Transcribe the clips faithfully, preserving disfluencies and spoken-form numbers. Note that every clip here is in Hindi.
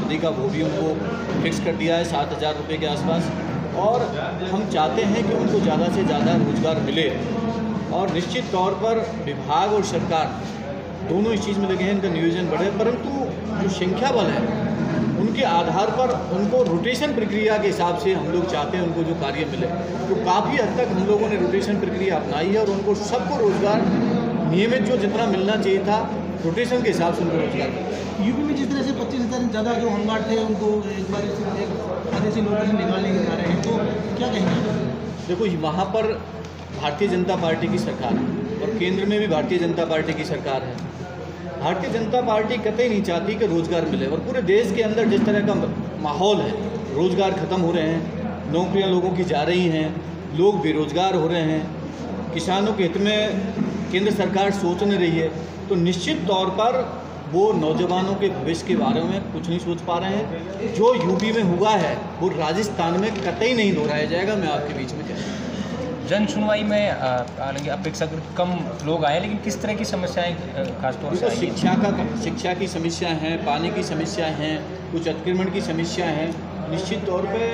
वर्दी का वो भी उनको फिक्स कर दिया है सात हज़ार रुपये के आसपास। और हम चाहते हैं कि उनको ज़्यादा से ज़्यादा रोज़गार मिले और निश्चित तौर पर विभाग और सरकार दोनों इस चीज़ में लगे हैं, इनका नियोजन बढ़े। परंतु जो संख्या बल है उनके आधार पर उनको रोटेशन प्रक्रिया के हिसाब से हम लोग चाहते हैं उनको जो कार्य मिले। तो काफ़ी हद तक हम लोगों ने रोटेशन प्रक्रिया अपनाई है और उनको सबको रोज़गार नियमित जो जितना मिलना चाहिए था रोटेशन के हिसाब से उनको रोज़गार मिला। यूपी में जिस तरह से पच्चीस हज़ार ज़्यादा जो होमगार्ड थे उनको एक बार एक आधे से नोटिस निकालने के जा रहे हैं, तो क्या कहेंगे? देखो, वहाँ पर भारतीय जनता पार्टी की सरकार है और केंद्र में भी भारतीय जनता पार्टी की सरकार है। भारतीय जनता पार्टी कतई नहीं चाहती कि रोज़गार मिले और पूरे देश के अंदर जिस तरह का माहौल है, रोज़गार ख़त्म हो रहे हैं, नौकरियां लोगों की जा रही हैं, लोग बेरोज़गार हो रहे हैं, किसानों के हित में केंद्र सरकार सोच नहीं रही है, तो निश्चित तौर पर वो नौजवानों के भविष्य के बारे में कुछ नहीं सोच पा रहे हैं। जो यूपी में हुआ है वो राजस्थान में कतई नहीं दोहराया जाएगा। मैं आपके बीच में कह रहा हूँ, जन सुनवाई में हालांकि अपेक्षाकृत कम लोग आए, लेकिन किस तरह की समस्याएं खासतौर से? शिक्षा का शिक्षा की समस्या है, पानी की समस्या है, कुछ अतिक्रमण की समस्या है। निश्चित तौर पे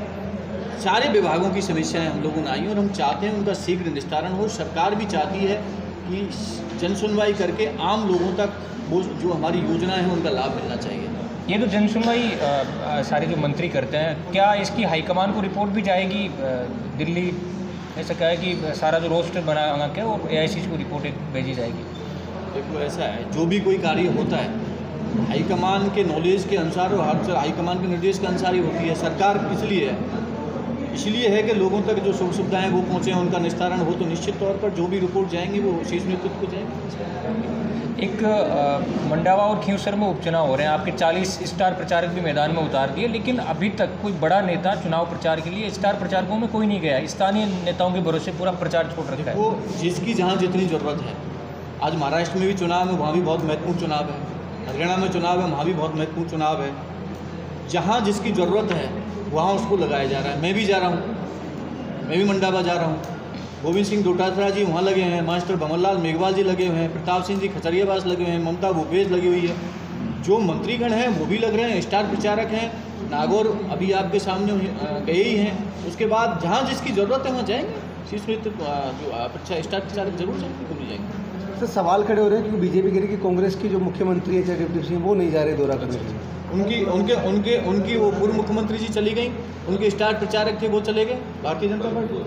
सारे विभागों की समस्याएं हम लोगों ने आई और हम चाहते हैं उनका शीघ्र निस्तारण हो। सरकार भी चाहती है कि जन सुनवाई करके आम लोगों तक वो जो हमारी योजना है उनका लाभ मिलना चाहिए। ये तो जन सुनवाई सारे जो मंत्री करते हैं, क्या इसकी हाईकमान को रिपोर्ट भी जाएगी दिल्ली? ऐसा क्या है कि सारा जो रोस्टर बना के और ए आई सी को रिपोर्ट एक भेजी जाएगी? देखो, ऐसा है, जो भी कोई कार्य होता है हाईकमान के नॉलेज के अनुसार और हर हाईकमान के निर्देश के अनुसार ही होती है। सरकार इसलिए है इसलिए है कि लोगों तक जो सुख सुविधाएँ वो पहुँचे, उनका निस्तारण हो, तो निश्चित तौर पर जो भी रिपोर्ट जाएंगी वो शीर्ष नेतृत्व को जाएंगे। एक मंडावा और खींवसर में उपचुनाव हो रहे हैं, आपके चालीस स्टार प्रचारक भी मैदान में उतार दिए, लेकिन अभी तक कोई बड़ा नेता चुनाव प्रचार के लिए स्टार प्रचारकों में कोई नहीं गया। स्थानीय नेताओं के भरोसे पूरा प्रचार छोड़ रखा है। वो जिसकी जहाँ जितनी ज़रूरत है। आज महाराष्ट्र में भी चुनाव है, वहाँ भी बहुत महत्वपूर्ण चुनाव है। हरियाणा में चुनाव है, वहाँ भी बहुत महत्वपूर्ण चुनाव है। जहाँ जिसकी ज़रूरत है वहाँ उसको लगाया जा रहा है। मैं भी जा रहा हूँ, मैं भी मंडावा जा रहा हूँ। गोविंद सिंह डोटासरा जी वहाँ लगे हैं, मास्टर भंवरलाल मेघवाल जी लगे हुए हैं, प्रताप सिंह जी खचरियावास लगे हुए हैं, ममता भूपेश लगी हुई है, जो मंत्रीगण हैं वो भी लग रहे हैं, स्टार प्रचारक हैं। नागौर अभी आपके सामने गए ही हैं। उसके बाद जहाँ जिसकी ज़रूरत है वहाँ जाएंगे। शीर्ष नेतृत्व जो अच्छा स्टार प्रचारक जरूर जाएंगे, क्यों नहीं जाएंगे? सर, सवाल खड़े हो रहे हैं क्योंकि बीजेपी कह रही कि कांग्रेस की जो मुख्यमंत्री है चाहे डिप्टी सीएम वो नहीं जा रहे दौरा करने के लिए। उनकी उनके उनके उनकी वो पूर्व मुख्यमंत्री जी चली गई, उनके स्टार प्रचारक थे वो चले गए भारतीय जनता पार्टी।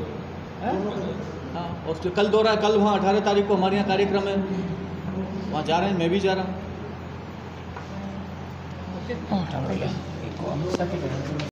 हाँ, और कल दौरा कल वहाँ अठारह तारीख को हमारे यहाँ कार्यक्रम है, वहाँ जा रहे हैं, मैं भी जा रहा हूँ।